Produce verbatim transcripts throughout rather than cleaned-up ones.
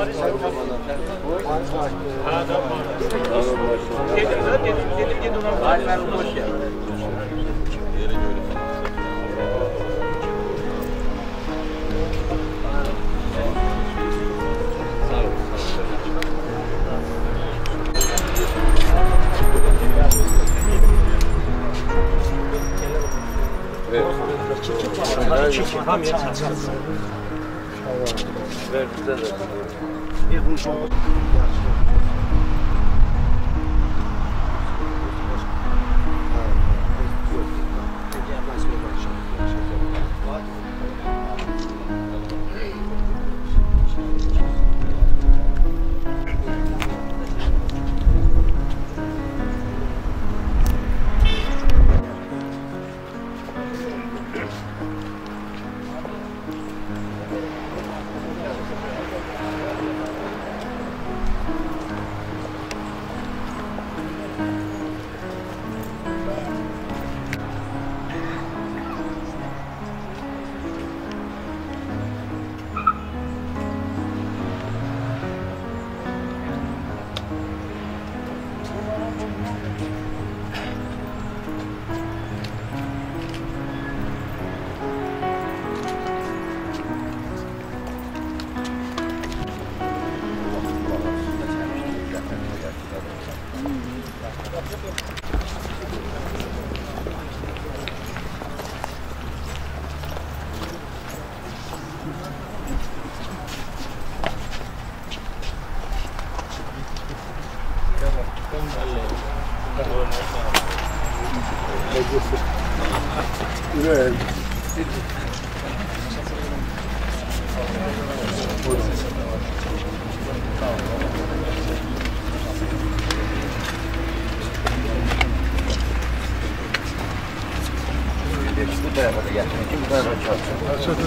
Ver bize de. Evet. Bu tarafa da gelsin. Bu tarafa çalışsın.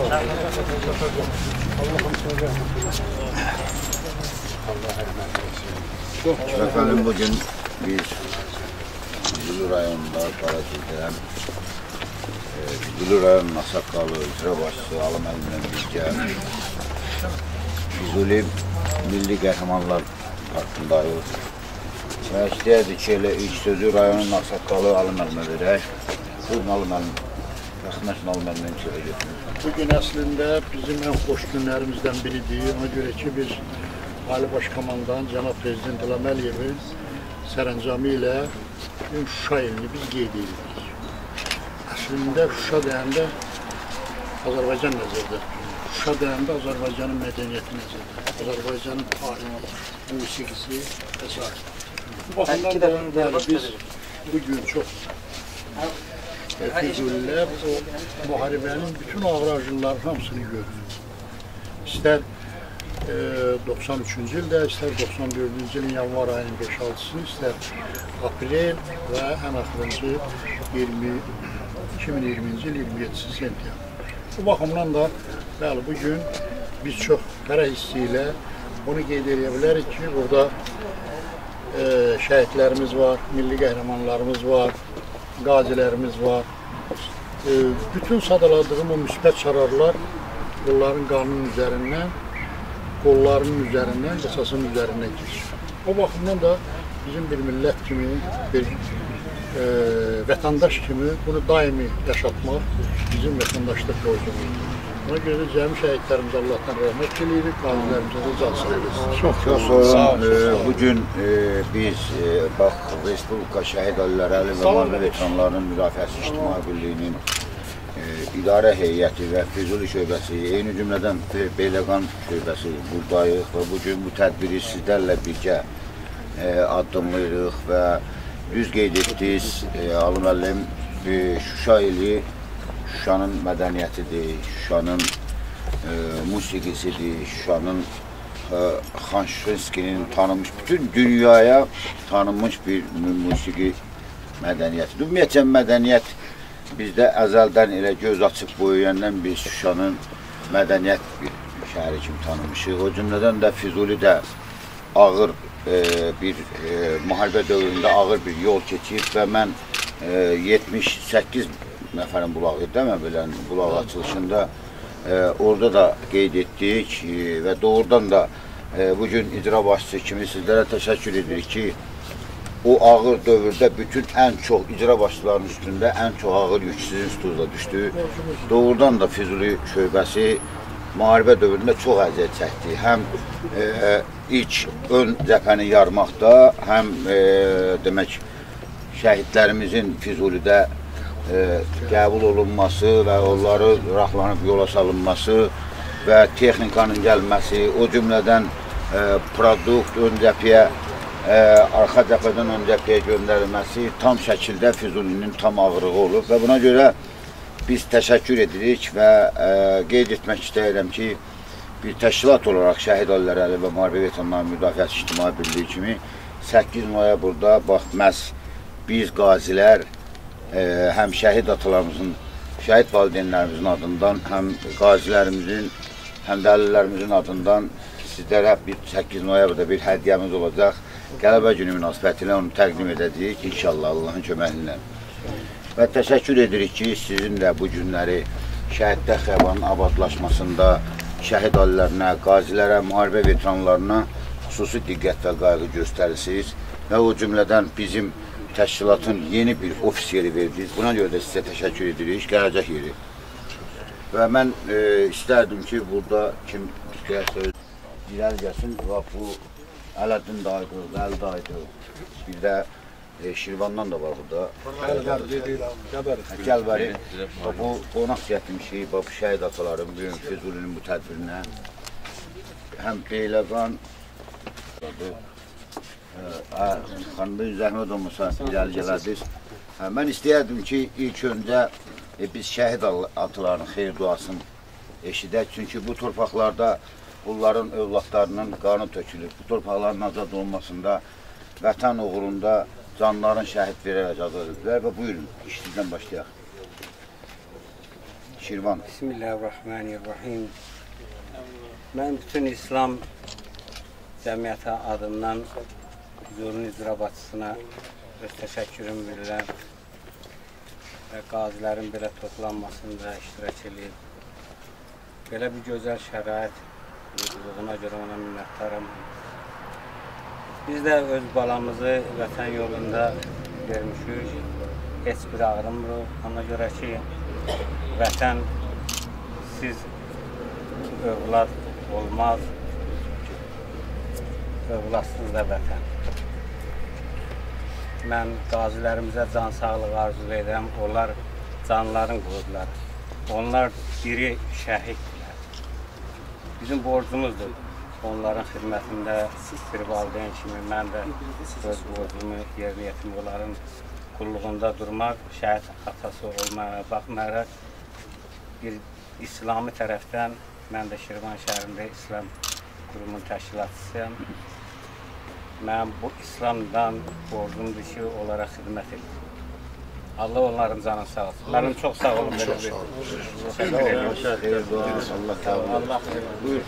Efendim bugün biz Gülü rayonunda Karaköy'den e, Gülü rayonun Asakalı icra başçısı Alım Əlindən birgə Füzuli Milli Qəhrəmanlar Parkındayıq və istəyərdik ki, elə ilk sözü rayonun Asakalı Alım Əlimə verək. Bugün Alım Əlim, yaxınlaşın Alım Əlimdən içeri getmək. Bugün əslində bizim ən xoş günlərimizdən biridir. Ona görə ki, biz Ali Başkomandan Cənab Prezident İlham Əliyevin sərəncamı ilə Şuşa ilini biz qeyd edirik. Əslində Şuşa deyəndə Azərbaycan nəzərdə tutulur. Şuşa deyəndə Azərbaycanın mədəniyyəti nəzərdə, Azərbaycanın tarihi, musiqisi və s. Bu baxımdan da biz bugün çox Füzulilər o müharibənin bütün ağır-acıların hamısını görürük. İstər doxsan üçüncü ildə, istər doxsan dördüncü ilin yanvar ayının beş altısı, istər aprel və ən axırıncı iki min iyirminci il iyirmi yeddisi sentyabr. Bu baxımdan da bəli, bugün biz çox qara hissi ilə bunu qeyd edə bilərik ki, burada e, şəhidlərimiz var, milli qəhrəmanlarımız var, qazilərimiz var. E, bütün sadaladığım o müsbət çararlar onların qanunun üzərindən, qollarının üzərindən, qısasının üzərindən keçir. O baxımdan da bizim bir millət kimi, bir e, vətəndaş kimi bunu daimi yaşatmaq bizim vətəndaşlıq borcumuzdur. Ona görə də cəmi şəhidlərimiz Allahdan rəhmət edirik, qazilərimizə də can sağ edilsin. Çox çox sonra e, bugün e, biz e, bax Respublika Şəhid Aliləri Əliyev və Müharibə Veteranlarının Müdafiəsi İctimai Birliyinin e, idarə heyəti və Füzuli şöbəsi, eyni cümlədən Beyləqan şöbəsi buradayıq və bugün bu tədbiri sizlərlə birgə e, addımlayırıq və düz qeyd etdiniz, e, Alım Əlim e, Şuşa ili Şuşanın mədəniyyətidir, Şuşanın e, musiqisidir, Şuşanın e, Xan Şuşinskinin tanınmış, bütün dünyaya tanınmış bir musiqi mədəniyyətidir. Ümumiyyətcə mədəniyyət bizdə əzəldən elə göz açıb boyayandan biz Şuşanın mədəniyyət bir şəhəri kimi tanımışıq. O cümlədən də Füzuli də ağır e, bir e, müharibə dövründə ağır bir yol keçib və mən e, yetmiş səkkiz nəfərin bulağı demə bilən bulaq açılışında e, orada da qeyd etdik e, və doğrudan da e, bugün icra başçısı kimi sizlərə təşəkkür edirik ki, o ağır dövrdə bütün ən çox icra başçılarının üstündə ən çox ağır yük sizin üstünüzdə düşdü. Doğrudan da Füzuli şöbəsi müharibə dövründə çox əziyyət çəkdi. Həm e, ilk ön cəbhəni yarmaqda, həm e, demək şəhidlərimizin Füzulidə e, qəbul olunması və onları raflanıb yola salınması və texnikanın gəlməsi, o cümlədən e, produkt ön cəbhəyə, e, arxa cəbhədən ön cəbhəyə göndərilməsi tam şəkildə Füzulinin tam ağırlığı olub və buna görə biz təşəkkür edirik və e, qeyd etmək istəyirəm ki, bir təşkilat olaraq Şəhid Ailələri Əleyhinə və Müharibə Veteranlarının Müdafiəsi İctimai Birliyi kimi səkkiz noyabrda bax, məhz biz qazilər e, həm şəhid atalarımızın, şəhid valideynlərimizin adından, həm qazilərimizin, həm də əlillərimizin adından sizlərə bir səkkiz noyabrda bir hədiyyəmiz olacaq. Qələbə günü münasibəti ilə onu təqdim edəcəyik, inşallah Allahın köməyi ilə. Və təşəkkür edirik ki, sizin də bu günləri Şəhidlər Xiyabanının abadlaşmasında şəhid ailələrinə, qazilərə, müharibə veteranlarına xüsusi diqqət və qayğı göstərirsiniz və o cümlədən bizim təşkilatın yeni bir ofis yeri verdiniz. Buna görə də sizə təşəkkür edirik, gələcək yeri. Və mən e, istərdim ki, burada kim istəyərsə irəli gəlsin və bu Ələddin dayıdır, Vəli dayıdır, bir də e, Şirvandan da var burada. Gəlbəri. Bu qonaq gətirmişik, bu şəhid ataların, bugün Füzulinin bu tədbirinə. Həm Beyləqan, xanımın zəhmət olmasa irəli gələrdiniz. Mən istəyərdim ki, ilk öncə e, biz şəhid atalarının xeyir duasını eşidək. Çünki bu torpaqlarda bunların övladlarının qanı tökülür. Bu torpaqların azad olmasında, vətən uğrunda canların şəhid verərək azad edilər. Və buyurun, işinizdən başlayaq. Şirvan. Bismillahirrahmanirrahim. Mən bütün İslam cəmiyyəti adından Füzulinin icra başçısına öz təşəkkürümü bilirəm və qazilərin belə toplanmasında iştirak edib. Belə bir gözəl şərait olduğuna görə ona minnətdaram. Biz də öz balamızı vətən yolunda vermişik, heç bir ağrımırıq. Ona görə ki, vətən siz övlad olmaz, övladsız da vətən. Mən qazilərimizə can sağlığı arzu edirəm, onlar canların qoydular. Onlar biri şəhiddirlər. Bizim borcumuzdur onların xidmətində bir valideyn kimi mən də öz borcumu yerinə yetim, onların qulluğunda durmaq, şəhid atası olmaya baxmayaraq bir İslami tərəfdən mən də Şirvan şəhərində İslam qurumun təşkilatçısıyam. Mən bu İslamdan borcumdur ki, onlara xidmət edir. Allah onların canını sağ olsun. Mənim çox sağ olun. Çox sağ olun. Xeyir dua, Allah təala. Allah Buyur.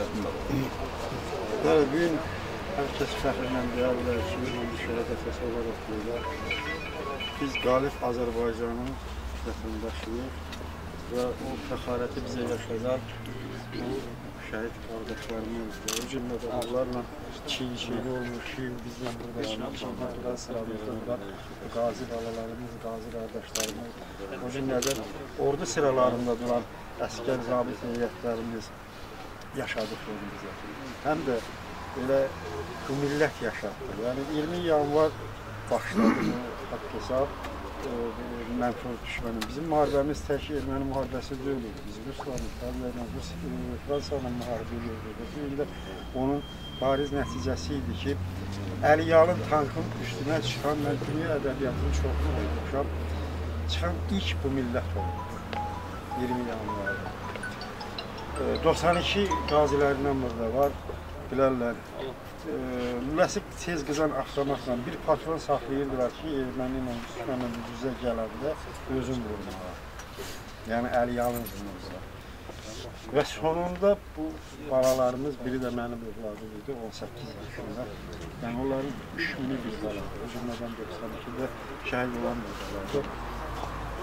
Bəli, bugün hər kəs fəxrlə deyərlər ki, şəhadət olaraq deyirlər. Biz qalib Azərbaycanın vətəndaşıyıq və o fəxarəti bizə yaşadar. Bu şəhid qardaşlarımızdır. O cümlədə onlarla çiyin-çiyini olmuşuq. Bizlə burada şəhidlərdə sıralarında qazi balalarımız, qazi qardaşlarımız. O cümlədən ordu sıralarında duran əskər zabit heyətlərimiz yaşadık onu bizə. Həm də elə bu millət yaşatdı. Yəni iyirmi yanvar başladı bu haqq hesab. Mənfur düşmənin. Bizim müharibəmiz tək erməni müharibəsi deyil. Biz Ruslarla, İtaliyayla, Fransanla müharibə ediyordu. Bu ildə onun bariz nəticəsi idi ki, Əliyalın tankın üstünə çıxan, mən dünya ədəbiyyatının çoxunu oxumuşam, çıxan ilk bu millət oldu. iyirmi yanvarda. doxsan iki qazilərindən burada var, bilərlər. Lüləsi tez qızan avtomatla bir patron saxlayırdılar ki, erməni ilə düşmənlə düzə gələndə özün vurmağa. Yəni Əliyalın vurmağa. Və sonunda bu balalarımız, biri də mənim övladım idi, on səkkiz yaşında. Yəni onların üç mini bir baladır. O cümlədən doxsan ikidə şəhid olan bir baladır.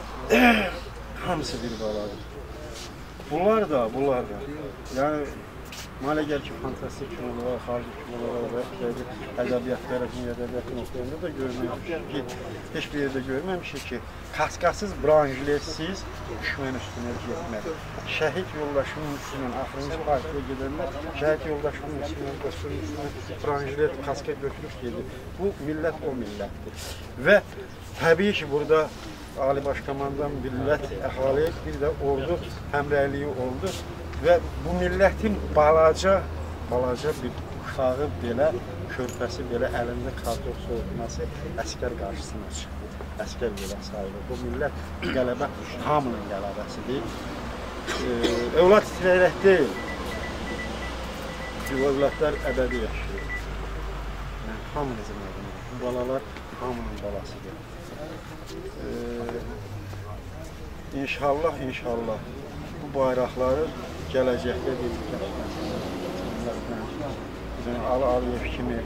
Hamısı bir baladır. Bunlar da, bunlar da. Yəni Mənə gəlir ki, fantastik kinolar, xarici kinolar və ədəbiyyat tərəfini, ədəbiyyatın oxuyanda da görməmişik ki, heç bir yerdə görməmişik ki, kaskasız, branjlesiz düşmən üstünə getmək. Şəhid yoldaşımın üstünə, axırıncı partiya gedəndə şəhid yoldaşımın üstünə, qoşunun üstünə branjlet, kaska götürüb gedir. Bu millət o millətdir. Və təbii ki, burada Ali Başkomandan millət, əhali, bir də ordu həmrəyliyi oldu. Və bu millətin balaca, balaca bir uşağı belə, körpəsi belə əlində kartof soğutması əskər qarşısına çıxdı. Əskər belə sayılır. Bu millət qələbə hamının qələbəsidir. Ee, övlad itirərək deyil. Bu övladlar əbədi yaşayır. Yəni, hamınızın adına. Bu balalar hamının balasıdır. Ee, inşallah, inşallah bu bayraqları gələcəkdə dediklər, Ali Aliyev kimi,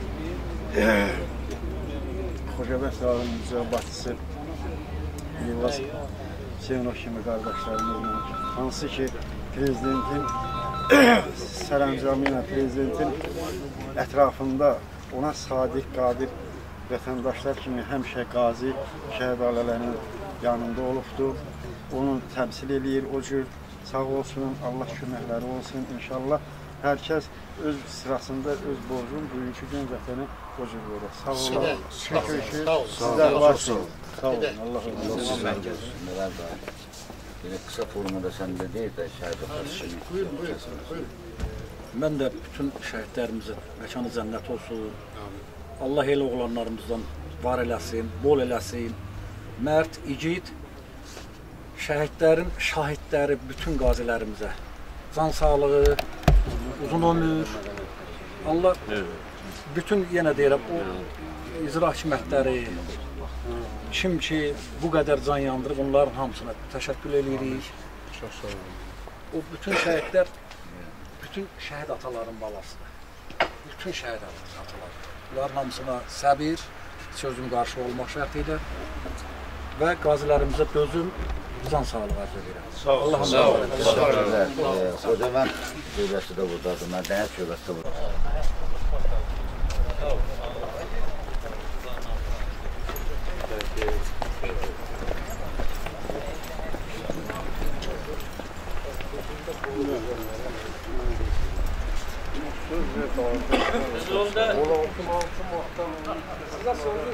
Xocabənd rayonunun mücəbbatçısı Yılmaz Sevinov kimi qardaşlarımızla, hansı ki, prezidentin sərəncamı ilə prezidentin ətrafında ona sadiq, qadir vətəndaşlar kimi həmişə qazi şəhid ailələrinin yanında olubdur. Onu təmsil edir, o cür. Sağ olsun, Allah köməkləri olsun. İnşallah hər kəs öz sırasında öz borcunu bugünkü gün vətəni o cür verir. Sağ olun. Çünki sizlər varsınız. Sağ olun. Allah razı olsun. Yine kısa formada sen de değil de şəhid atasını. Buyurun, buyurun, buyurun. Mən də bütün şəhidlərimizin məkanı cənnət olsun. Allah elə oğlanlarımızdan var eləsin, bol eləsin. Mərd, igid, şəhidlərin, şahidləri bütün qazilərimizə can sağlığı, uzun ömür. Allah bütün, yenə deyirəm, o icra hakimiyyətləri, kim ki bu qədər can yandırıb, onların hamısına təşəkkür edirik. Çox sağ olun. O bütün şəhidlər, bütün şəhid ataların balasıdır. Bütün şəhid atalar. Bunların hamısına səbir, sözün qarşı olmaq şərti ilə və qazilərimizə dözüm, can sağlığı arzu edirəm. Sağ olun. Allah'ım Sağ olun. Sağ olun. Xocabənd şöbəsi də buradadır, mədəniyyət şöbəsi də buradadır. Biz onda ola altı muhtam. Sizə sordu.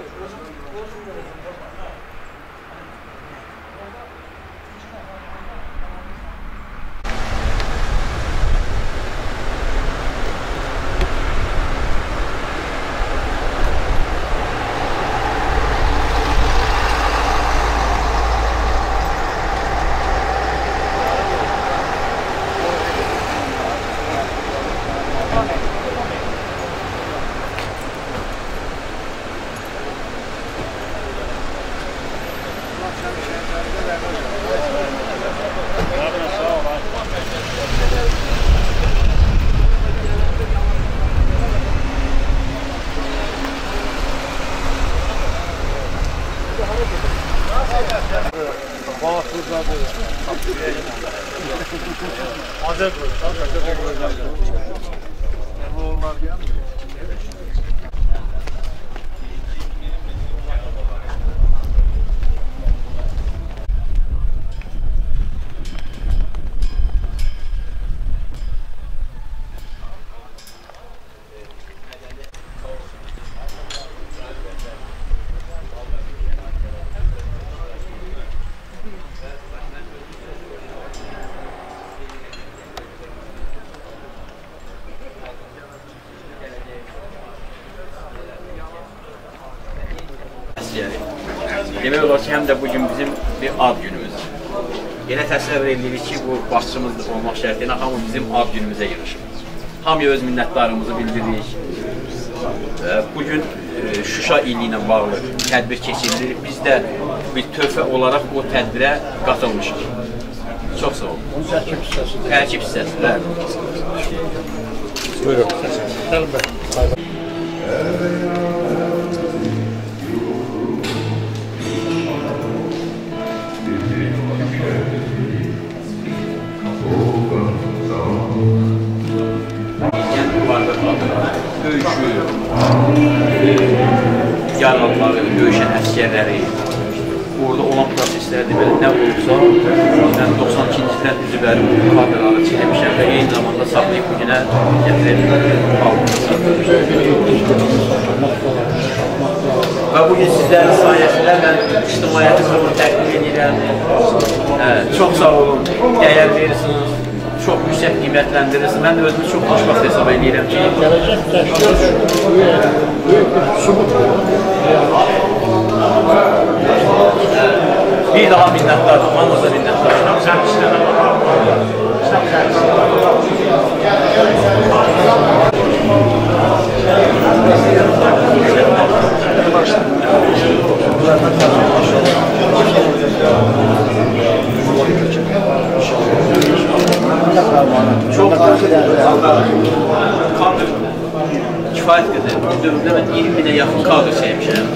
Demək olar ki, həm də bugün bizim bir ad günümüzdür. Yenə təsəvvür edirik ki, bu başçımız olmaq şərtilə hamı bizim ad günümüzə yığışır. Hamıya öz minnətdarımızı bildiririk. Bugün Şuşa ili ilə bağlı tədbir keçirilir. Biz də bir töhfə olaraq o tədbirə qatılmışıq. Çox sağ olun. Tərkib hissəsi. Tərkib hissəsi, bəli. Buyurun. Gəlin bəy. yaralıları, döyüşən əsgərləri, orada olan proseslərdə belə nə olursa, mən doxsan ikinci ildən üzvləri kadrları çəkmişəm və eyni zamanda saxlayıb bu günə gətirib almışam. Və bugün sizlərin sayəsində mən ictimaiyyətimizə bunu təqdim edirəm. Çox sağ olun, dəyər verirsiniz, çox yüksək qiymətləndirirsiniz. Mən də özümü çox xoşbəxt hesab edirəm ki, bir daha minnətdarım, manada minnətdarım. Çox kadr kifayət qədər. Bu dövrdə mən iyirmi minə yaxın kadr çəkmişəm.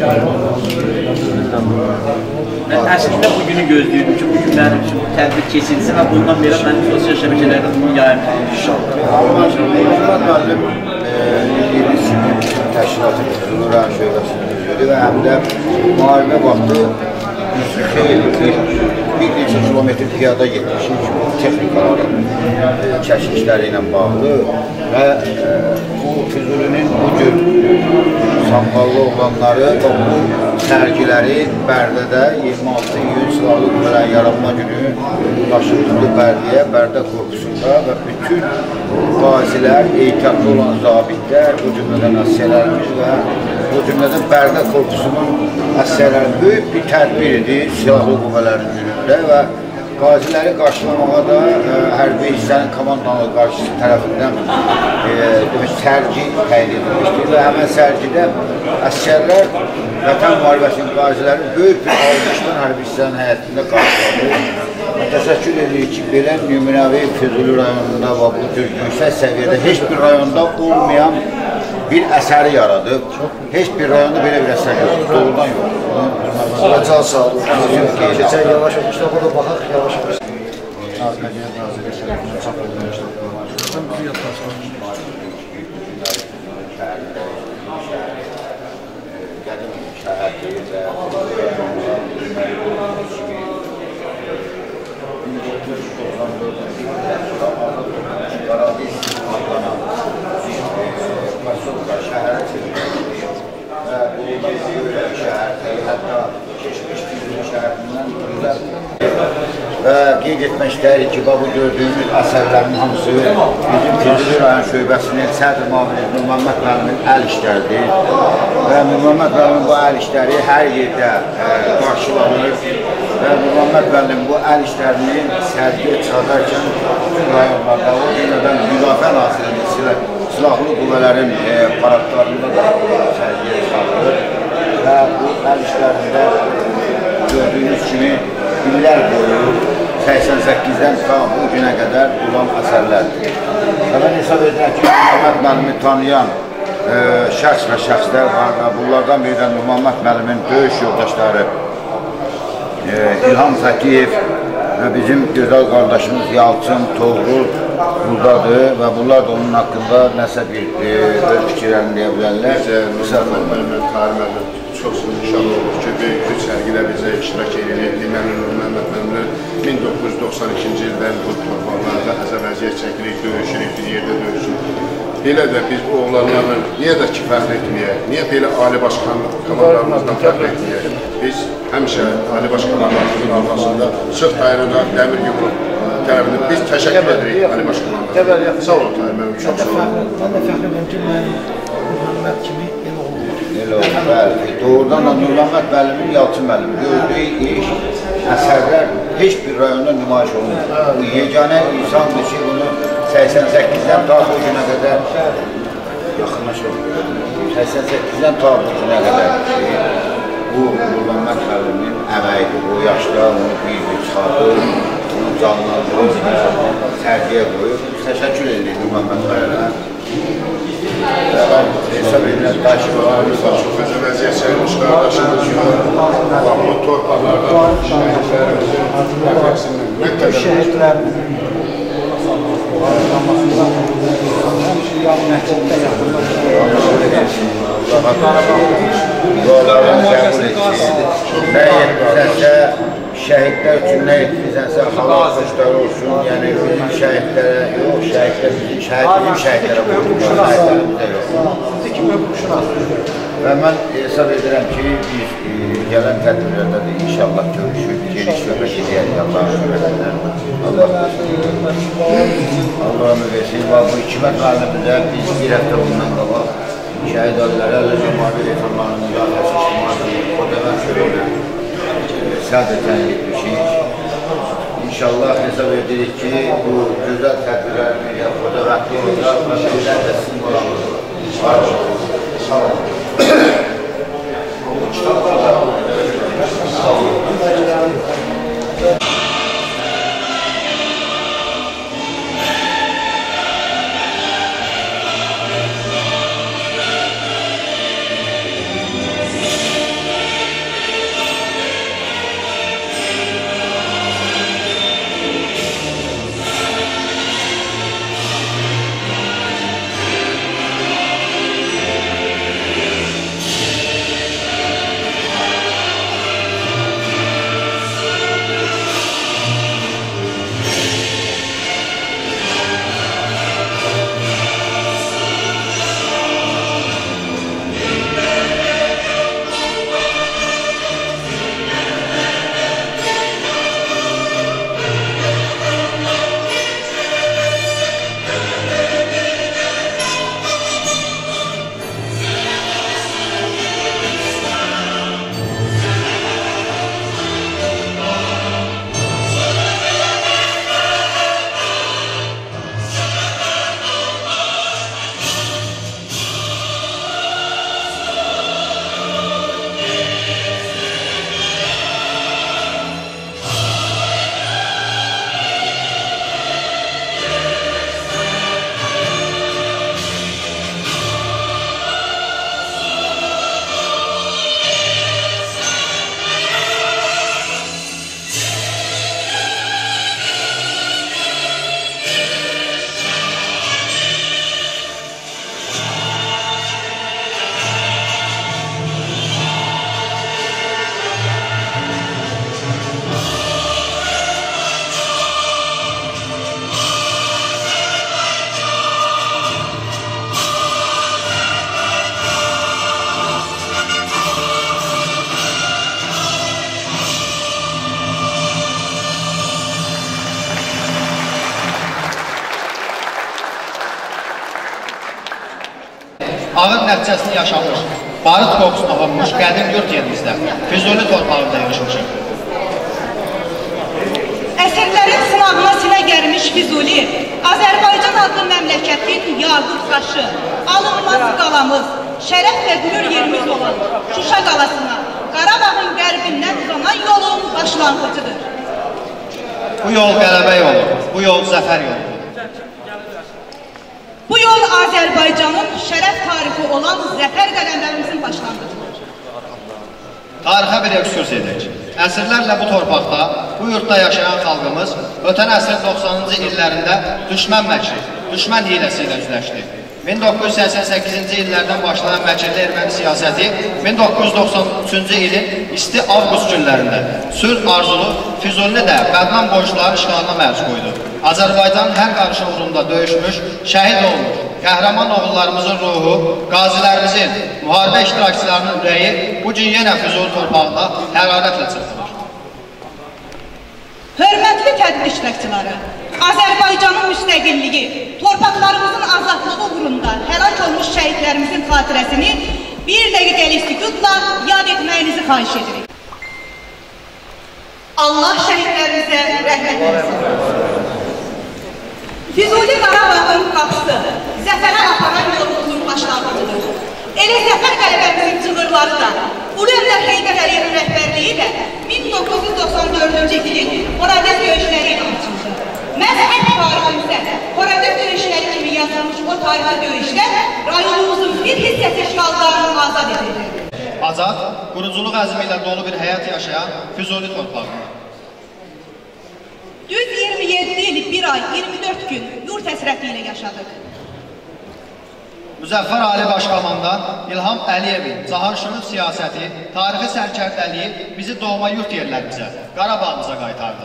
Mən əslində bu günü gözləyirdim ki, bugün mənim üçün tədbir keçilsin və bundan belə mənim sosial şəbəkələrdə bunu yayım. Məhəmməd müəllim yeni sinir təşkilatı Füzulilərin şöbəsinin üzvüdür və həm də müharibə vaxtı xeyli bir bir neçə kilometr piyada getmişik texnikaların çəkilişləri ilə bağlı və bu Füzulinin bu cür samballı olanları və bu sərgiləri Bərdədə iyirmi altı iyun Silahlı Qüvvələrin Yaranma günü daşıtıldı Bərdiyə, Bərdə korpusunda və bütün qazilər, ehtiyatlı olan zabitlər, bu cümlədən əsgərlərimiz və bu cümlədən Bərdə korpusunun əsgərləri böyük bir tədbir idi Silahlı Qüvvələrin günündə və qaziləri qarşılamağa da hərbi hissənin komandalı qarşısı tərəfindən sərgi təyin edilmişdir və həmən sərgidə əsgərlər Vətən müharibəsinin qaziləri böyük bir alqışdan hərbi hissənin həyətində qarşıladı. Təşəkkür edirik ki, belə nümunəvi Füzuli rayonunda və bu cür yüksək səviyyədə heç bir rayonda olmayan bir əsəri yaradıb. Heç bir rayonda belə bir əsər yoxdur, doğrudan yoxdur. Can sağ olun. Keçən yavaş olmuşlar, burada baxaq, yavaş olmuşlar. Mədəniyyət Nazirliyi tərəfindən çap olunmuşdur. Bizi yaddan salmışdır. Qədim şəhərdir və min doqquz yüz doxsan dördüncü ildə Qaradiz adlanan Kasovka şəhərə çevrilmişdir və bu böyük şəhərdir, hətta keçmiş Füzuli şəhərindən güzel və qeyd etmək istəyirik ki, bu gördüyümüz əsərlərin hamısı bizim Füzuli rayon şöbəsinin sədr müavini Nurməmməd müəllimin əl işləridir və Nurməmməd müəllimin bu əl işləri hər yerdə qarşılanır və Nurməmməd müəllim bu əl işlərini sərgiyə çıxardarkən bütün rayonlarda, o cümlədən Müdafiə Nazirliyi Silahlı Qüvvələrin paradlarında da sərgiyə çıxarılır və bu əl işlərində gördüyünüz kimi illər boyu səksən səkkizdən ta bu günə qədər olan əsərlərdir. Və mən hesab edirəm ki, Nurməmməd müəllimi tanıyan şəxs və şəxslər var və bunlardan biri də Nurməmməd müəllimin böyük yoldaşları İlham Fətiyev və bizim gözəl qardaşımız Yalçın Toğrul buradadır və bunlar da onun haqqında nəsə bir öz fikirlərini deyə bilərlər. Bizə Nurməmməd müəllim çox nişan olur ki, böyük bir sərgidə bizə iştirak edir. Mən Nurməmməd müəllimlə min doqquz yüz doxsan ikinci ildən bu torpaqlarda əzəvəziyyət çəkirik, döyüşürük, bir yerdə döyüşürük. Belə də biz bu oğlanlarla niyə də ki, fəxr etməyək, niyə belə Ali Baş komandalarımızdan fəxr etməyək? Biz həmişə Ali Baş komandalarımızın arxasında sıx dayanacaq dəmir yumruq tərəfindən biz təşəkkür edirik Ali Baş komandalarımıza. Sağ olun, Tahir müəllim, çox sağ olun. Mən də fəxr edirəm ki, mənim Nurməmməd kimi elə olub. Elə olub, bəli. Doğrudan da Nurməmməd müəllimin, Yalçın müəllim gördüyü iş, əsərlər heç bir rayonda nümayiş olunur. Bu yeganə insandır ki, bunu səksən səkkizdən ta bu günə qədər yaxınlaşır. səksən səkkizdən ta bu günə qədər bu Nurməmməd müəllimin əməyidir. O yaşda onu bir-bir çıxardır, onu canlandırır, sərgiyə qoyur. Təşəkkür edirik Nurməmməd müəllimə. Hesab edirəm, daşıqlarımız var. Çox əzəvəziyyət çəkmiş qardaşımız var. Bu torpaqlarda şəhidlərimizin nəfəsindən mütləq Şəhidlərimizin olmasında həmçinin yaxınlıqda yaxınlıqda dualarını qəbul etsin. Nə etmisənsə, şəhidlər üçün nə etmisənsə, halal xoşlar olsun. Yəni, bizim şəhidlərə yox, şəhidlər bizim şəhidlərin şəhidlərə qoyulmuş, şəhidlərimizə yox. Və mən hesab edirəm ki, biz e, gələn tədbirlərdə də inşallah görüşür, geniş söhbət edəyək Allah'ın söhbətindən. Allah Allah'ını versin. Və bu hikmət müəllimizə biz bir həftə bundan qabaq şəhid ailələri Əl-Əzə Mavi Reytanlarının müdafiəsi iştimarı o dəvən sürüylə sədə təyin etmişik. İnşallah hesab edirik ki, bu gözəl tədbirlərini o dəvətli olacaq və bizlər də sizin olanımız var. Sağ olun. Ağır nəticəsini yaşamış, barıt qoxusuna olmuş qədim yurt yerimizdə, Füzuli torpağında yaşamışıq. Əsrlərin sınağına sinə gərmiş Füzuli, Azərbaycan adlı məmləkətin yaqut daşı, alınmaz qalamız, şərəf və qürur yerimiz olan Şuşa qalasına, Qarabağın qərbindən uzanan yolun başlanğıcıdır. Bu yol qələbə yolu, bu yol zəfər yolu. Bu yol Azərbaycanın şərəf tarixi olan zəfər qədəmlərimizin başlanğıcıdır. Tarixə bir ekskursiya edək. Əsrlərlə bu torpaqda, bu yurtda yaşayan xalqımız ötən əsrin doxsanıncı illərində düşmən məkri, düşmən hiləsi ilə üzləşdi. min doqquz yüz səksən səkkizinci illərdən başlayan məkirli erməni siyasəti min doqquz yüz doxsan üçüncü ilin isti avqust günlərində sülh arzulu Füzulini də bədnan borçların işğalına məruz qoydu. Azərbaycanın hər qarşı uğrunda döyüşmüş, şəhid olmuş, qəhrəman oğullarımızın ruhu, qazilərimizin, müharibə iştirakçılarının ürəyi bu gün yenə Füzuli torpağında hərarətlə çırpılır. Hörmətli tədbir iştirakçıları, Azərbaycanın müstəqilliyi, torpaqlarımızın azadlığı uğrunda həlak olmuş şəhidlərimizin xatirəsini bir dəqiqəlik sükutla yad etməyinizi xahiş edirik. Allah şəhidlərimizə rəhmət etsin. Füzuli Qarabağın qapısı, zəfərə aparan yolumuzun başlanğıcıdır. Elə zəfər qələbəmizin çığırları da, Ulu Öndər Heydər Əliyevin rəhbərliyi ilə min doqquz yüz doxsan dördüncü ilin Horadiz döyüşləri ilə açıldı. Məhz hərb tariximizdə Horadiz döyüşləri kimi yazılmış o tarixi döyüşlər rayonumuzun bir hissəsi işğallarının azad edildi. Azad, quruculuq əzmi ilə dolu bir həyat yaşayan Füzuli torpağında. Düz iyirmi yeddi il, bir ay, iyirmi dörd gün yurt həsrəti ilə yaşadıq. Müzəffər Ali Başkomandan İlham Əliyevin cahanşürlük siyasəti, tarixi sərkərdəliyi bizi doğma yurt yerlərimizə, Qarabağımıza qaytardı.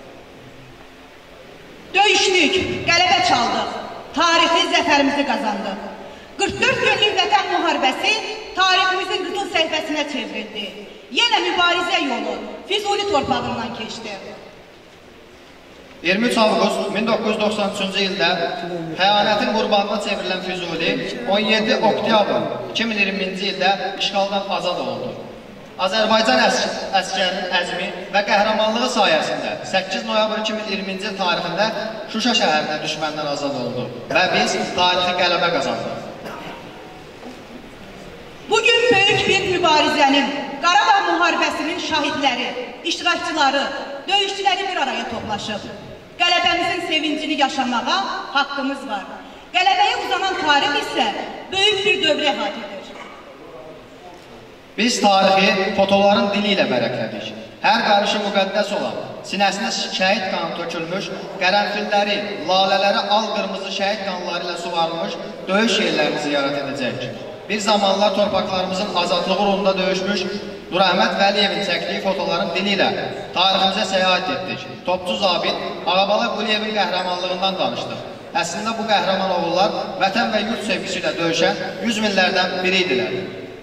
Döyüşdük, qələbə çaldıq, tarixi zəfərimizi qazandıq. qırx dörd günlük vətən müharibəsi tariximizin qızıl səhifəsinə çevrildi. Yenə mübarizə yolu Füzuli torpağından keçdi. iyirmi üç avqust min doqquz yüz doxsan üçüncü ildə xəyanətin qurbanına çevrilən Füzuli on yeddi oktyabr iki min iyirminci ildə işğaldan azad olundu. Azərbaycan əskərinin əzmi və qəhrəmanlığı sayəsində səkkiz noyabr iki min iyirminci il tarixində Şuşa şəhərinə düşməndən azad oldu və biz tarixi qələbə qazandıq. Bugün böyük bir mübarizənin, Qarabağ müharibəsinin şahidləri, iştirakçıları, döyüşçüləri bir araya toplaşıb. Qələbəmizin sevincini yaşamağa haqqımız var. Qələbəyə uzanan tarix isə böyük bir dövrə hadidir. Biz tarixi fotoların dili ilə vərəqlədik. Hər qarışı müqəddəs olan, sinəsinə şəhid qanı tökülmüş, qərənfilləri, lalələri al qırmızı şəhid qanları ilə suvarılmış döyüş yerlərimizi yarat edəcək. Bir zamanlar torpaqlarımızın azadlığı uğrunda döyüşmüş Nurəhmət Vəliyevin çəkdiyi fotoların dili ilə tariximizə səyahət etdik. Topçu zabit Ağabala Quliyevin qəhrəmanlığından danışdıq. Əslində bu qəhrəman oğullar vətən və yurt sevgisi ilə döyüşən yüz minlərdən biri idilər.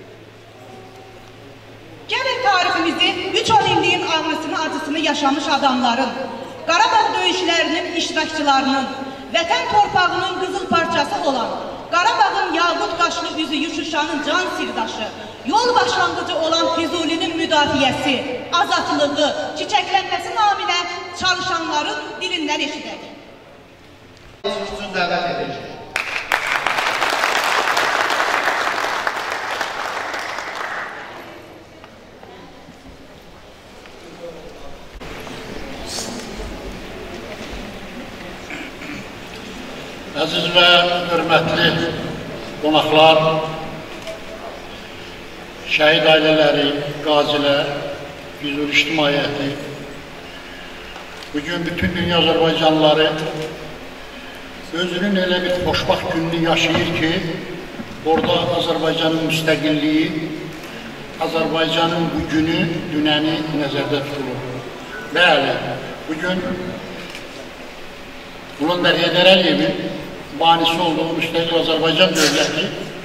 Gəlin tariximizi üç on illiyin ağrısını, acısını yaşamış adamların, Qarabağ döyüşlərinin iştirakçılarının, vətən torpağının qızıl parçası olan, Qarabağın yağut qaşlı üzüyü Şuşanın can sirdaşı, yol başlanğıcı olan Füzulinin müdafiəsi, azadlığı, çiçəklənməsi naminə çalışanların dilindən eşidək. Sizin dəvət edəcək. Əziz və hörmətli qonaqlar, şəhid ailələri, qazilər, Füzuli ictimaiyyəti, bugün bütün dünya Azərbaycanlıları özünün elə bir xoşbaxt gününü yaşayır ki, orada Azərbaycanın müstəqilliyi, Azərbaycanın bu günü, dünəni nəzərdə tutulur. Bəli, bugün Ulu Öndər Heydər Əliyevin banisi olduğu müstəqil Azərbaycan dövləti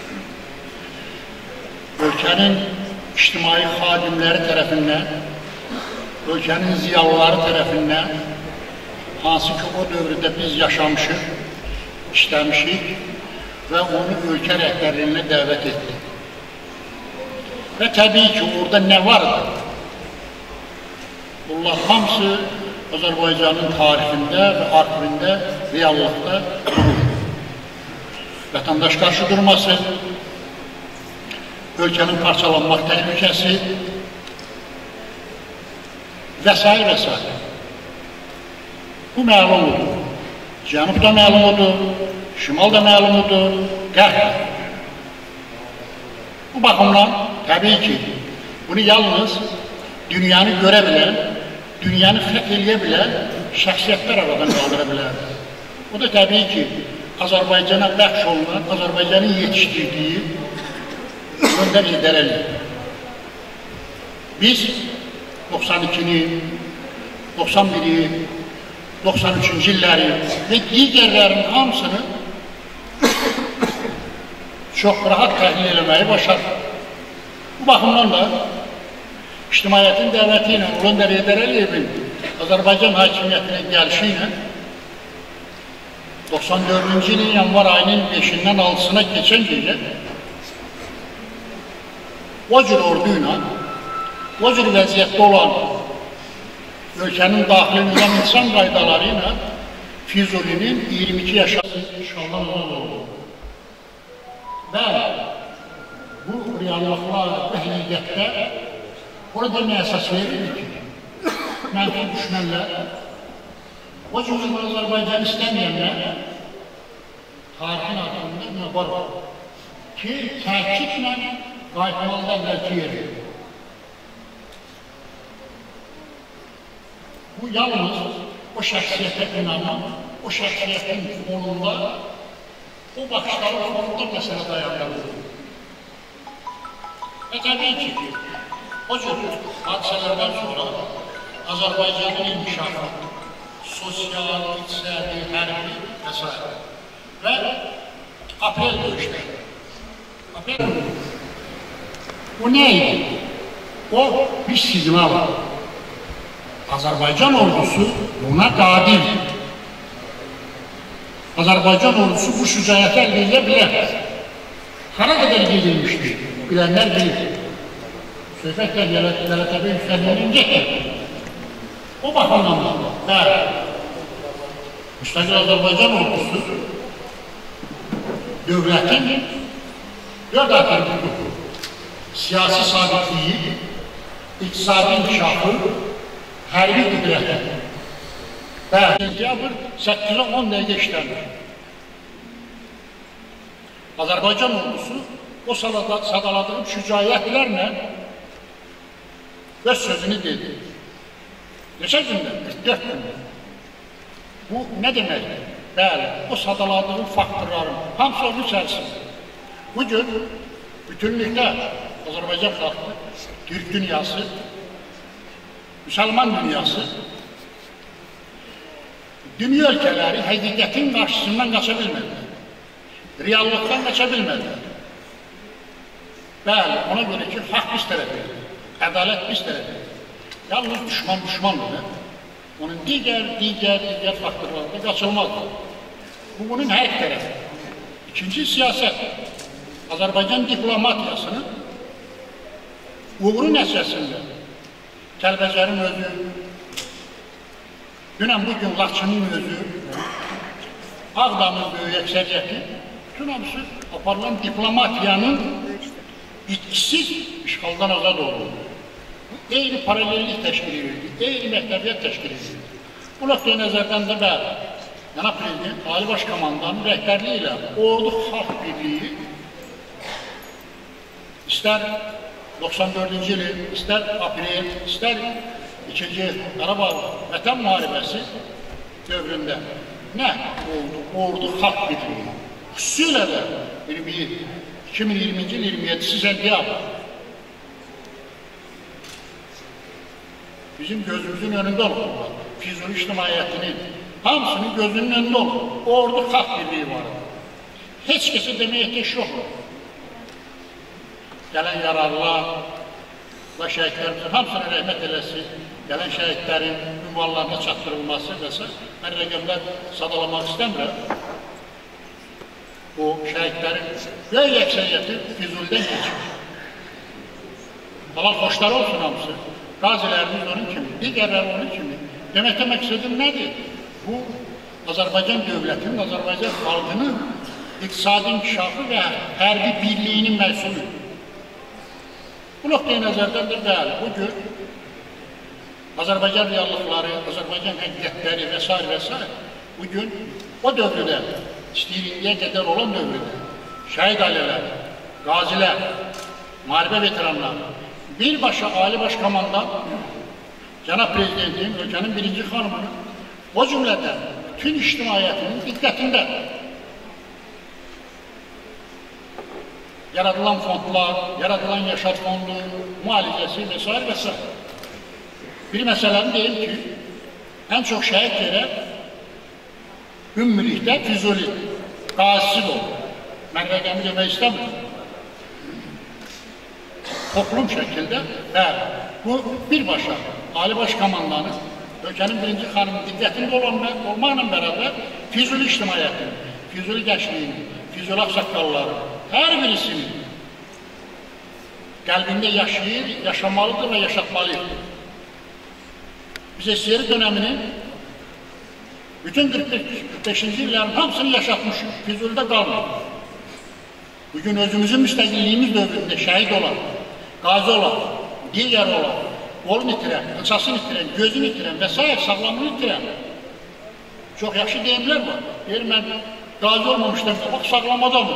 ölkənin ictimai xadimləri tərəfindən, ölkənin ziyalıları tərəfindən, hansı ki o dövrdə biz yaşamışıq, işləmişik və onu ölkə rəhbərliyinə dəvət etdik. Və təbii ki, orada nə vardı? Bunlar hamısı Azərbaycanın tarixində və arxivində, reallıqda durur. Vətəndaş qarşı durması, ölkənin parçalanmaq təhlükəsi və s. və s. Bu məlumdur. Cənub da məlumdur, şimal da məlumdur, qərb də. Bu baxımdan təbii ki, bunu yalnız dünyanı görə bilən, dünyanı fəth eləyə bilən şəxsiyyətlər aradan qaldıra bilər. O da təbii ki, Azərbaycana bəxş olunan, Azərbaycanın yetişdirdiyi Öndər Heydər Əliyev. Biz doxsan ikini, doxsan biri, doxsan üçüncü illəri və digərlərin hamısını çox rahat təhlil eləməyi başardı. Bu baxımdan da ictimaiyyətin dəvəti ilə Ulu Öndər Heydər Əliyevin Azərbaycan hakimiyyətinə gəlişi ilə doxsan dördüncü ilin yanvar ayının beşindən altısına keçən gecə o cür ordu ilə, o cür vəziyyətdə olan ölkənin daxili nizam insan qaydaları ilə Füzulinin iyirmi iki yaşası işğaldan azad oldu. Bəli, bu reallıqlar və həqiqətdə orada nə əsas verir ki, mənfi düşmənlər, o cümlə Azərbaycanı istəməyənlər tarixin altında nə var ki, təkidlə qayıtmalıda bəlkə yerir. Bu yalnız o şəxsiyyətə inanan, o şəxsiyyətin fonunda o baxışların fonunda məsələ dayanır. Və təbii ki, o cür hadisələrdən sonra Azərbaycanın inkişafı, sosial, iqtisadi, hərbi və s. və aprel döyüşləri. Aprel o nə idi? O bir siqnal. Azərbaycan ordusu buna qadirdir. Azərbaycan ordusu bu şücaəti əldə edə bilər. Hara qədər gedilmişdir, bilənlər bilir. Söhbətlə Lələtəbə yüksəlməyinin getdir. O baxımdan da müstəqil Azərbaycan ordusu dövlətin dörd atributu, siyasi sabitliyi, iqtisadi inkişafı, hərbi qüdrəti. Və sentyabr səkkiz on dəqiqə işlənir. Azərbaycan ordusu o sadaladığı şücaətlərlə öz sözünü dedi. Neçə gündə? qırx dörd gündə. Bu nə deməkdir? Bəli, o sadaladığı faktorların hamısı onun içərisində. Bugün bütünlükdə Azərbaycan xalqı, Türk dünyası, Müsəlman dünyası, dünya ölkələri həqiqətin qarşısından qaça bilmədilər. Reallıqdan qaça bilmədilər. Bəli, ona görə ki, haqq biz tərəfidir, ədalət biz tərəfidir. Yalnız düşman düşmandır. Onun digər, digər, digər faktorlarda qaçılmazdır. Bu, bunun hər tərəfi. İkinci siyasət, Azərbaycan diplomatiyasının uğuru nəticəsində Kəlbəcərin özü, dünən bugün Laçının özü, Ağdamın böyük əksəriyyəti, bütün hamısı aparılan diplomatiyanın bitkisiz işğaldan azad oldu. Bu eyni paralellik təşkil edirdi, eyni məktəbiyyət təşkil edirdi. Bu nöqteyi nəzərdən də bəli, Cənab Prezident, Ali Baş Komandanın rəhbərliyi ilə Ordu Xalq Birliyi istər doxsan dördüncü il, istər aprel, istər ikinci Qarabağ Vətən müharibəsi dövründə nə oldu? Ordu Xalq Birliyi. Xüsusilə də iki min iyirminci il iyirmi yedisi sentyabr bizim gözümüzün önündə olur. Füzuli ictimaiyyətinin hamısının gözünün önündə olur. Ordu Xalq Birliyi var. Heç kəsə deməyə ehtiyac yoxdur. Gələn yararlar və şəhidlərimizin hamısına rəhmət eləsin, gələn şəhidlərin ünvanlarına çatdırılması və s. Mən rəqəmlər sadalamaq istəmirəm. O şəhidlərin böyük əksəriyyəti Füzulidən keçir. Allah xoşları olsun hamısı. Qazilərimiz onun kimi, digərləri onun kimi. Deməkdə məqsədim nədir? Bu, Azərbaycan dövlətinin, Azərbaycan xalqının iqtisadi inkişafı və hərbi birliyinin məhsuludur. Bu nöqteyi nəzərdən də bəli, bugün Azərbaycan reallıqları, Azərbaycan həqiqətləri və s. və s. bugün o dövrdə, istəyirliyə qədər olan dövrdə şəhid ailələri, qazilər, müharibə veteranları, birbaşa Ali Baş Komandan, Cənab Prezidentin, ölkənin birinci xanımının, o cümlədən bütün ictimaiyyətinin diqqətində yaradılan fondlar, yaradılan yaşat fondu, müalicəsi və s. və s. Bir məsələni deyim ki, ən çox şəhid verər ümumilikdə Füzuli, qazisi də olur. Mən rəqəmi demək istəmirəm. Toplum şəkildə, bəli, bu birbaşa Ali Baş Komandanın, ölkənin birinci xanımın diqqətində olmaqla bərabər Füzuli ictimaiyyətinin, Füzuli gəncliyinin, Füzuli ağsaqqalları, hər birisinin qəlbində yaşayır, yaşamalıdır və yaşatmalıdır. Biz əsiri dönəminin bütün qırx beşinci illərin hamısını yaşatmışıq, Füzulidə qalmıyor. Bugün özümüzün müstəqilliyimiz dövründə şəhid olan, qazi olan, digər olan, qolunu itirən, qıçasını itirən, gözünü itirən və s. sağlamını itirən çox yaxşı deyimlər var. Deyir, mən qazi olmamışdım, bax, sağlamada mı?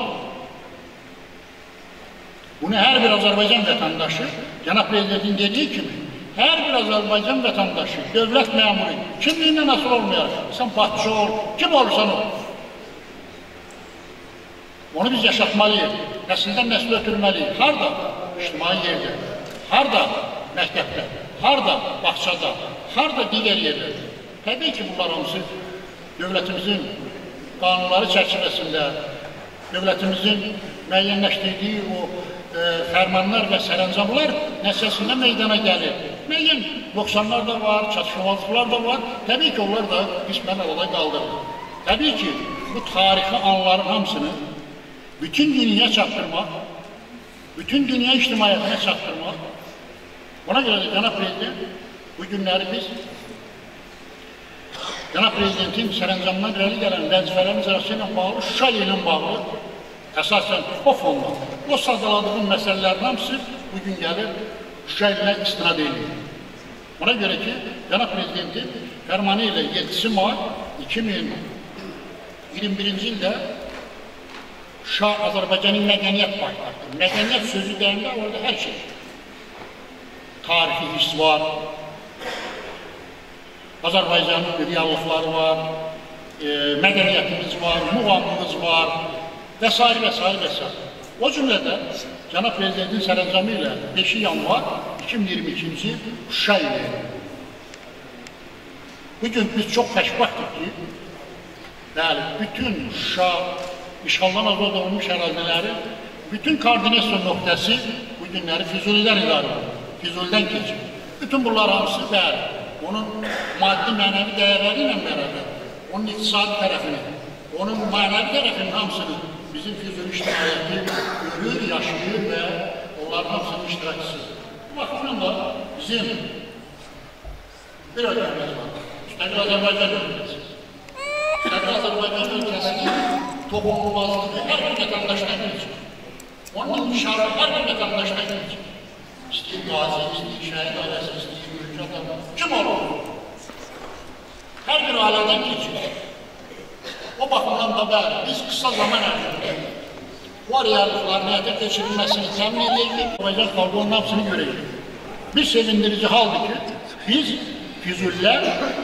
Bunu hər bir Azərbaycan vətəndaşı, Cənab Prezidentin dediyi kimi, hər bir Azərbaycan vətəndaşı, dövlət məmuru, kimliyindən asıl olmayar, sən patçı ol, kim olursan ol. Onu biz yaşatmalıyıq, nəsildən nəsil ötürməliyik. Harada? İctimai yerdə, harada? Məktəbdə, harada? Bağçada, harada? Digər yerlərdə. Təbii ki, bunlar hamısı dövlətimizin qanunları çərçivəsində, dövlətimizin müəyyənləşdirdiyi o e, fərmanlar və sərəncamlar nəticəsində meydana gəlir. Müəyyən nöqsanlar da var, çatışmazlıqlar da var. Təbii ki, onlar da qismən arada qaldırır. Təbii ki, bu tarixi anların hamısını bütün dünyaya çatdırmaq, bütün dünya ictimaiyyətinə çatdırmaq. Ona görə də Cənab Prezident bu günləri biz Cənab Prezidentin sərəncamından irəli gələn vəzifələrimiz arası ilə bağlı, Şuşa ilə bağlı əsasən o fonda, o sadaladığım məsələlərin hamısı bugün gəlir Şuşa ilə istinad edilir. Ona görə ki, Cənab Prezidentin fərmanı ilə yeddisi mart iki min iyirmi birinci ildə Şuşa Azərbaycanın mədəniyyət paytaxtı. Mədəniyyət sözü deyəndə orada hər şey. Tarixi his var, Azərbaycanın reallıqları var, e, mədəniyyətimiz var, muğamımız var və s. və s. və s. O cümlədə Cənab Prezidentin sərəncamı ilə beşi yanvar iki min iyirmi ikinci il Şuşa ilə. Bugün biz çox xoşbəxtik ki, bəli, bütün Şuşa, işğaldan azad olunmuş əraziləri, bütün koordinasiya nöqtəsi bu günləri Füzulidən idarə olur, Füzulidən keçir. Bütün bunlar hamısı bəli, onun maddi mənəvi dəyərləri ilə bərabər, onun iqtisadi tərəfini, onun mənəvi tərəfinin hamısını bizim Füzuli ictimaiyyəti görür, yaşayır və onların hamısının iştirakçısıdır. Bu baxımdan da bizim bir ölkəmiz var, Müstəqil Azərbaycan ölkəsi. Müstəqil Azərbaycan ölkəsinin toplumluğazlığı hər bir vətəndaşdan geçir. Onun inkişafı hər bir vətəndaşdan geçir. İstəyir qazi, istəyir şəhid ailəsi, istəyir ülkə adamı, kim olur? Hər bir ailədən geçir. O baxımdan da bəli, biz qısa zaman ərzində o reallıqların həyata keçirilməsini təmin edəcək, Azərbaycan xalqı onun hamısını görəcək. Bir sevindirici haldır ki, biz Füzulilər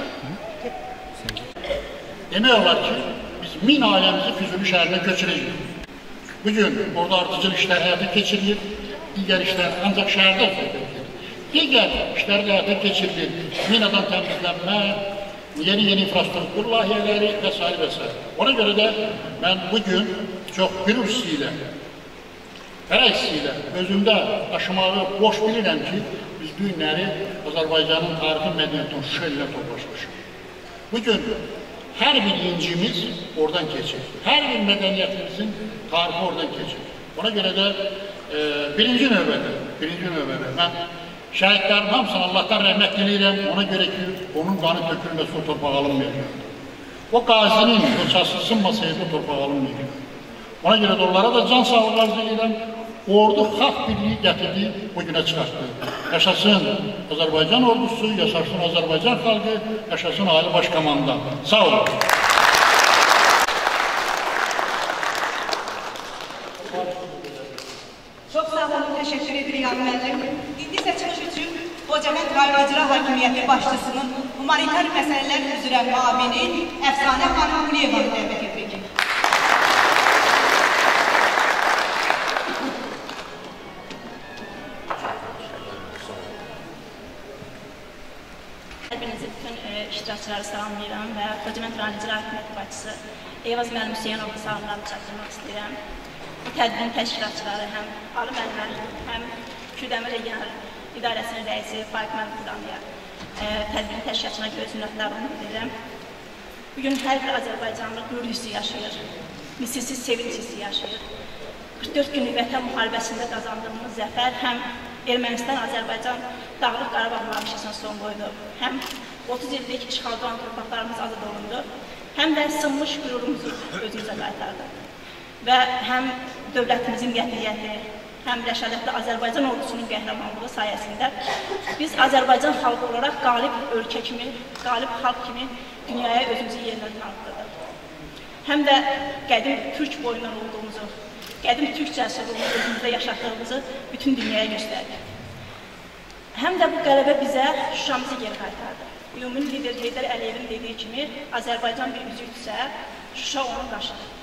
demək olar ki, biz min ailəmizi Füzuli şəhərinə köçürəcək. Bugün orada artıcıl işlər həyata keçirilir, digər işlər ancaq şəhərdə olacaq. Digər işlər həyata keçirilir, minadan təmizlənmə, yeni-yeni infrastruktur layihələri və s. və s. Ona görə də mən bugün çox bir hissi ilə, hər hissi ilə özümdə daşımağı boş bilirəm ki, biz bu günləri Azərbaycanın tarixi mədəniyyətinin Şuşa ilə toplaşmışıq. Bugün hər bir incimiz oradan keçir, hər bir mədəniyyətimizin tarihi oradan keçir. Ona görə də e, birinci növbədə, birinci növbədə mən şəhidlərin hamısını Allahdan rəhmət diləyirəm, ona görə ki, onun qanı tökülməsi o torpağa alınmayacaq. O qazinin qoçası sınmasaydı o torpağa alınmayacaq. Ona görə də onlara da can sağlığı arzu edirəm, ordu xalq birliyi gətirdi, bu günə çıxartdı. Yaşasın Azərbaycan ordusu, yaşasın Azərbaycan xalqı, yaşasın Ali Başkomandan. Sağ olun. Çox sağ olun, təşəkkür edirik Ali müəllim. İndi isə çıxış üçün Xocavənd rayon icra hakimiyyəti başçısının humanitar məsələlər üzrə müavini Əfsanə xanım Quliyevanı dəvət edirik. Hepinizi bütün e, iştirakçıları salamlayıram və Xocavənd rayon icra hakimiyyəti başçısı Eyvaz müəllim Hüseynoğlu salamlarını çatdırmaq istəyirəm. Bu tədbirin təşkilatçıları həm Ali müəllimlər, həm Kürdəmir regional idarəsinin rəisi Faik müəllim Qudamiya e, tədbirin təşkilatçına görə minnətdarlığımı bildirirəm. Bugün hər bir Azərbaycanlı qürur hissi yaşayır, misilsiz sevinç hissi yaşayır. qırx dörd günlük vətən müharibəsində qazandığımız zəfər həm Ermənistan-Azərbaycan Dağlıq Qarabağ münaqişəsinə son qoydu, həm otuz illik işğalda olan torpaqlarımız azad olundu, həm də sınmış qürurumuzu özümüzə qaytardı. Və həm dövlətimizin qətiyyəti, həm rəşadətli Azərbaycan ordusunun qəhrəmanlığı sayəsində biz Azərbaycan xalqı olaraq qalib ölkə kimi, qalib xalq kimi dünyaya özümüzü yenidən tanıtdıq. Həm də qədim Türk boyundan olduğumuzu, qədim Türk cəsurluğunu özümüzdə yaşatdığımızı bütün dünyaya göstərdik. Həm də bu qələbə bizə Şuşamızı geri qaytardı. Ümumi lider Heydər Əliyevin dediyi kimi, Azərbaycan bir üzükdürsə, Şuşa onun qaşıdır.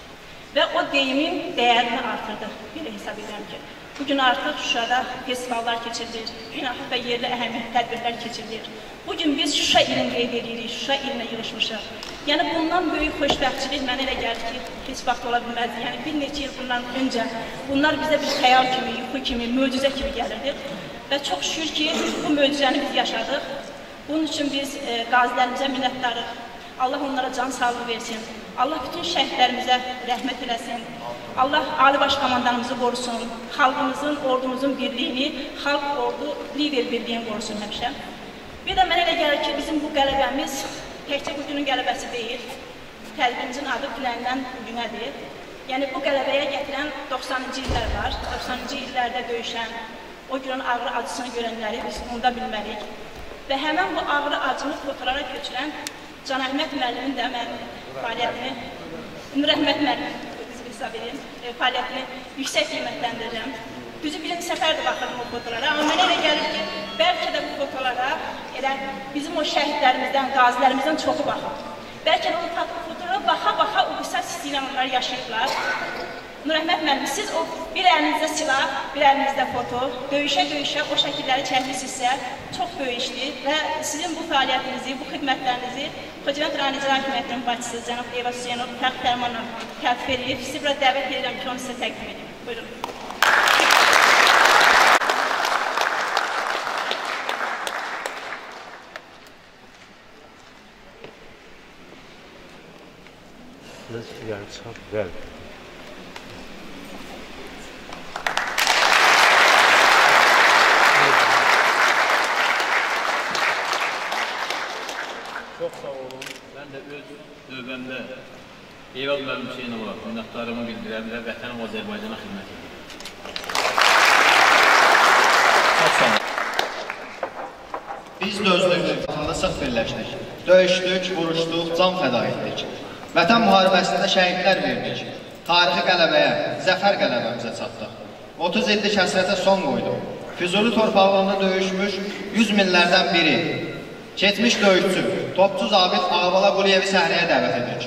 və o deyimin dəyərini artırdı. Belə hesab edirəm ki, bugün artıq Şuşada festivallar keçirilir, beynəlxalq və yerli əhəmiyyətli tədbirlər keçirilir. Bugün biz Şuşa ilini qeyd edirik, Şuşa ilinə yığışmışıq. Yəni bundan böyük xoşbəxtçilik mənə elə gəlir ki, heç vaxt ola bilməzdi. Yəni bir neçə il bundan öncə bunlar bizə bir xəyal kimi, yuxu kimi, möcüzə kimi gəlirdi. Və çox şükür ki, bu möcüzəni biz yaşadıq. Bunun üçün biz e, qazilərimizə minnətdarıq. Allah onlara can sağlığı versin. Allah bütün şəhidlərimizə rəhmət eləsin. Allah Ali Baş Komandanımızı qorusun. Xalqımızın, ordumuzun birliyini, xalq ordu lider birliyini qorusun həmişə. Bir də mənə elə gəlir ki, bizim bu qələbəmiz təkcə bu günün qələbəsi deyil. Tədbirimizin adı dünəndən bugünədir. Yəni bu qələbəyə gətirən doxsanıncı illər var. doxsanıncı illərdə döyüşən, o günün ağrı acısını görənləri biz onda bilməliyik. Və həmən bu ağrı acını fotolara köçürən Can Əhməd müəllimin də mən fəaliyyətini, Nur Əhməd müəllimin hesab edin, fəaliyyətini yüksək qiymətləndirirəm. Düzü birinci səfərdir baxırım o fotolara, amma mənə elə gəlir ki, bəlkə də bu fotolara elə bizim o şəhidlərimizdən, qazilərimizdən çoxu baxır. Bəlkə də o fotolara baxa-baxa o qısa hissi ilə onlar yaşayıblar. Nur Əhməd müəllim, siz o bir əlinizdə silah, bir əlinizdə foto, döyüşə-döyüşə o şəkilləri çəkmişsinizsə çox böyük işdir və sizin bu fəaliyyətinizi, bu xidmətlərinizi Xocavənd rayon İcra Hakimiyyətinin başçısı cənab Eyvaz Hüseynov fəxr fərmanla təltif edib, sizi bura dəvət edirəm ki, onu sizə təqdim edin. Buyurun. Çok sağ olun. Ben de öz növbəmdə Eyvaz müəllim Hüseynova minnətdarımı bildirəm və vətənim Azərbaycana xidmət edirəm. Çox sağ olun. Biz dözdük, vətanda sıx birləşdik. Döyüşdük, vuruşduq, can fəda etdik. Vətən müharibəsində şəhidlər verdik. Tarixi qələbəyə, zəfər qələbəmizə çatdıq. otuz illik həsrətə son qoyduq. Füzuli torpaqlarında döyüşmüş yüz minlərdən biri. Keçmiş döyüşçü, topçu zabit Ağabala Quliyevi səhnəyə dəvət edirik.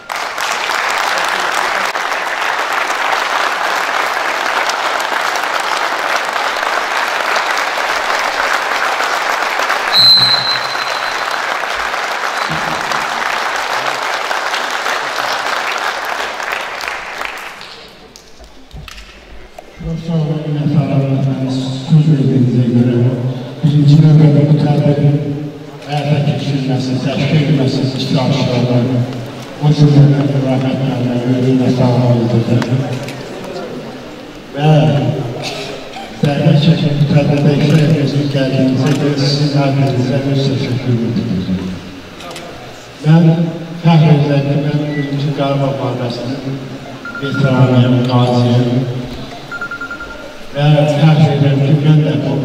Çok sağ olun, minnətdarlarımız söz verdiğinize göre birinci növbədə bu tədbirin həyata keçirilməsi, təşkil edilməsi iştirakçılarına, o cümlədən rəhmətlərlə minnətdarlıq bildirirəm. Və dərnək çəkib bu tədbirdə iştirak etməsini gəldiyinizə görə sizin hər birinizə öz təşəkkür edirik. Mən fəxr edirəm ki, mən birinci Qarabağ müharibəsinin veteranıyım, qaziyim. Və fəxr edirəm ki, mən də bu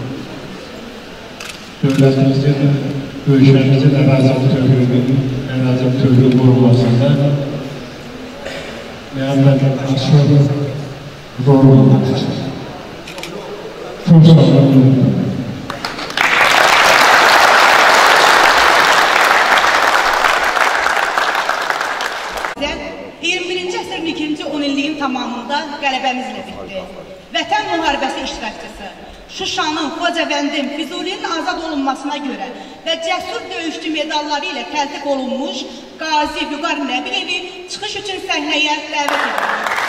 dövlətimizin, ölkəmizin əvəzət tövhürünün, əvəzət tövhürünün qorunmasında məndən asıl rol olmaqdır. Çox sağ olun. iyirmi birinci əsrin ikinci on illiyin tamamında qələbəmizlə bitdi. Vətən müharibəsi iştirakçısı, Şuşanın, Xocavəndin, Füzulinin azad olunmasına görə və cəsur döyüşçü medalları ilə təltif olunmuş Qazi Vüqar Nəbiyevi çıxış üçün səhnəyə dəvət edilir.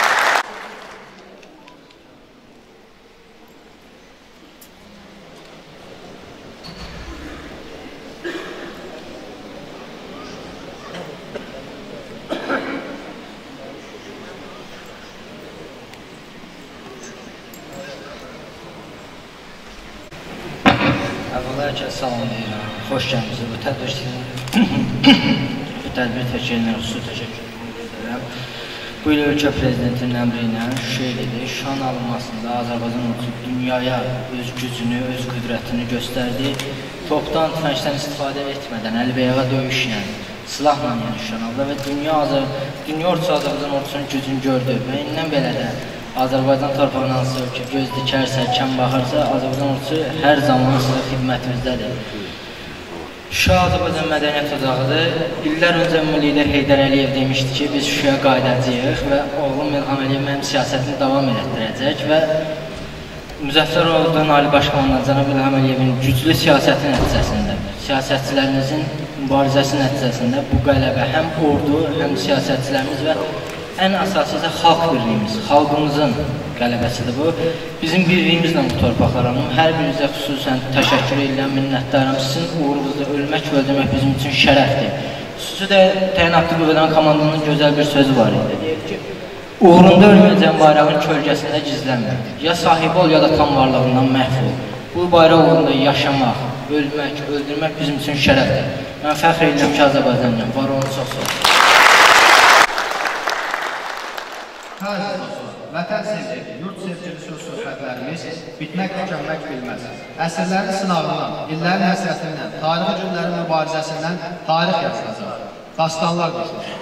Əvvəlcə salam deyirəm, xoş gəlmişsiniz. Bu tədbir bu tədbir təşkilinə xüsusi təşəkkür edirəm. Bu il ölkə prezidentinin əmri ilə Şuşa ilidir. Şuşanın alınmasında Azərbaycan ordusu dünyaya öz gücünü, öz qüdrətini göstərdi. Topdan, tüfəngdən istifadə etmədən, əlbəyağa döyüşən, silahla yəni Şuşanı aldı və dünya, dünya ordusu Azərbaycan ordusunun gücünü gördü və indən belə də Azərbaycan torpağına hansı ölkə göz dikərsə, kəm baxırsa, Azərbaycan ordusu hər zaman sizə xidmətimizdədir. Şuşa Azərbaycan Mədəniyyət Ocağıdır. İllər öncə Ümumi lider Heydər Əliyev demişdi ki, biz Şuşaya qayıdacağıq və oğlum İlham Əliyev mənim siyasətini davam elətdirəcək və Müzəffər Oğuzdan Ali Başkanla cənab İlham Əliyevin güclü siyasəti nəticəsində, siyasətçilərimizin mübarizəsi nəticəsində bu qələbə həm ordu, həm siyasətçilərimiz və ən əsası isə xalq birliyimiz, xalqımızın qələbəsidir bu. Bizim birliyimizlə bu torpaqlar alınım. Hər birinizə xüsusən təşəkkür edirəm, minnətdarım. Sizin uğrunuzda ölmək və öldürmək bizim üçün şərəfdir. Xüsusi də təyinatlı qüvvələrin komandanın gözəl bir sözü var idi. Deyir ki, uğrunda ölməyəcən bayrağın kölgəsində gizlənmir. Ya sahib ol, ya da tam varlığından məhv ol. Bu bayraq uğrunda yaşamaq, ölmək, öldürmək bizim üçün şərəfdir. Mən fəxr edirəm ki, Azərbaycanlıyam. Var olun, çox sağ olun. Vətən sevgi, yurt sevgili söz-söhbətlərimiz bitmək tükənmək bilməz. Əsrlərin sınavından, illərin həsrətindən, tarixi günlərin mübarizəsindən tarix yazılacaq. Dastanlar düşür.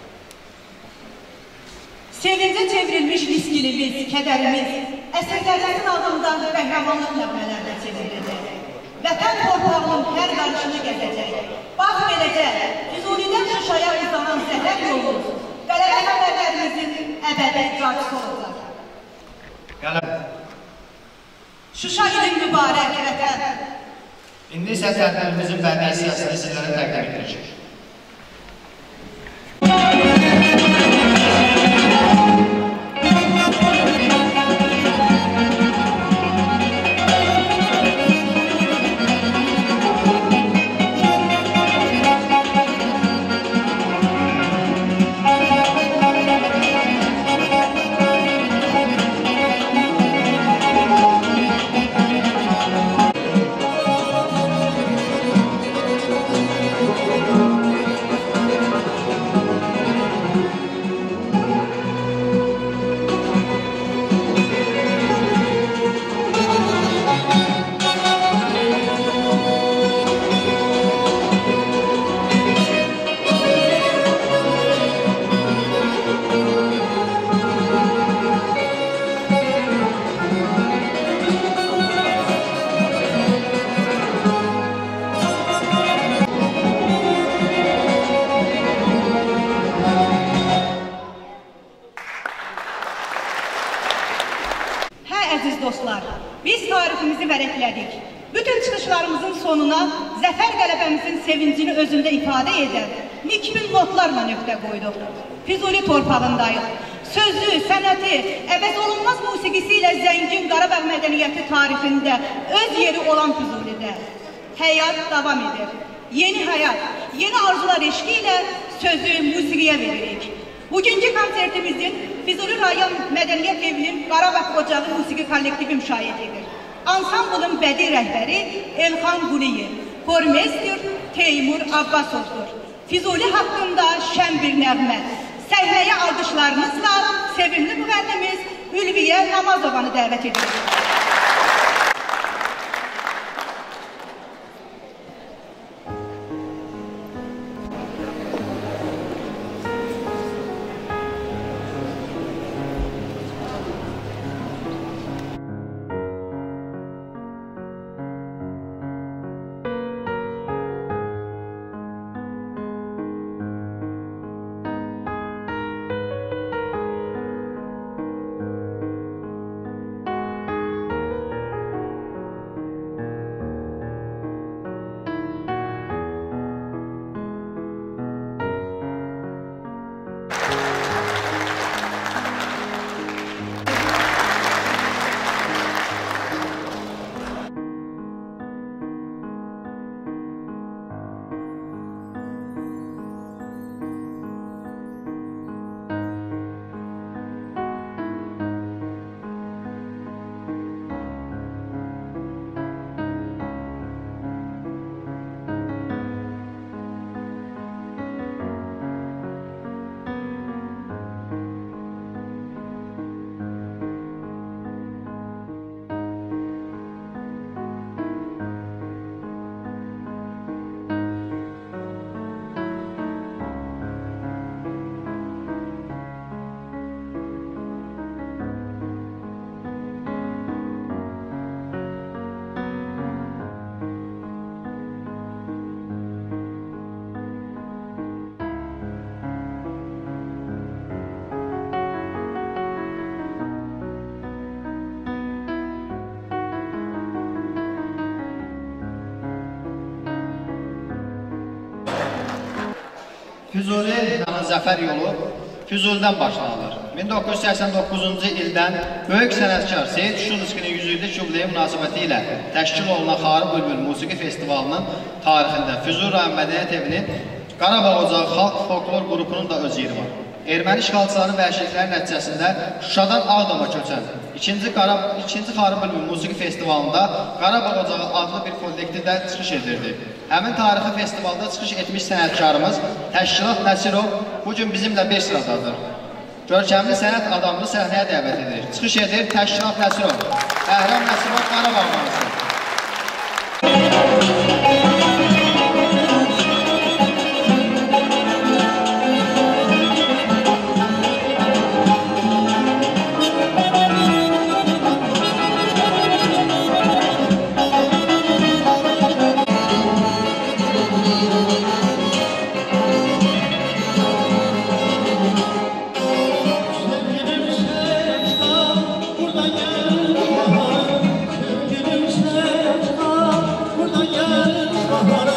Sevincə çevrilmiş riskilimiz, kədərimiz, əsrlərin altından qəhrəmanlıq nəğmələrlə çevrilecək. Vətən torpağının hər qarışını gəzəcək. Bax beləcə, Füzulidən Şuşaya uzanan zəhər yolumuz, qələbə xəbərlərimizin əbədi icracısı olacaq. Qələbə. Şuşa ilin mübarək vətən. İndi isə tədbirimizin bədii siyasını sizlərə təqdim edəcək. Əziz dostlar, biz tariximizi vərəqlədik. Bütün çıxışlarımızın sonuna zəfər qələbəmizin sevincini özündə ifadə edən nikbin notlarla nöqtə qoyduq. Füzuli torpağındayıq. Sözü, sənəti, əvəz olunmaz musiqisi ilə zəngin Qarabağ mədəniyyəti tarixində öz yeri olan Füzulidə həyat davam edir. Yeni həyat, yeni arzular eşqi ilə sözü musiqiyə veririk. Bugünkü konsertimizin Füzuli rayon Mədəniyyət Evinin Qarabağ Ocağı musiqi kollektivi müşahidə edir. Ansamblın bədii rəhbəri Elxan Quliyev, xormestr Teymur Abbasovdur. Füzuli haqqında şən bir nəğmə. Səhnəyə alqışlarınızla sevimli müğənnimiz Ülviyə Namazovanı dəvət edirik. Füzuli yəni zəfər yolu Füzulidən başlanılır. min doqquz yüz səksən doqquzuncu ildən böyük sənətkar Seyid Şuşulskinin yüz illik yubileyi münasibəti ilə təşkil olunan Xarı Bülbül Musiqi Festivalının tarixində Füzuli rayon Mədəniyyət Evinin Qarabağ Ocağı Xalq Folklor qrupunun da öz yeri var. Erməni işğalçıların vəhşilikləri nəticəsində Şuşadan Ağdama köçən ikinci Xarı Bülbül Musiqi Festivalında Qarabağ Ocağı adlı bir kollektivdə çıxış edirdi. Həmin tarixi festivalda çıxış etmiş sənətkarımız Təşkilat Nəsirov bugün bizimlə bir sıradadır. Görkəmli sənət adamını səhnəyə dəvət edir. Çıxış edir Təşkilat Nəsirov. Bəhram Nəsirov Qarabağ mahnısı. Buradan gel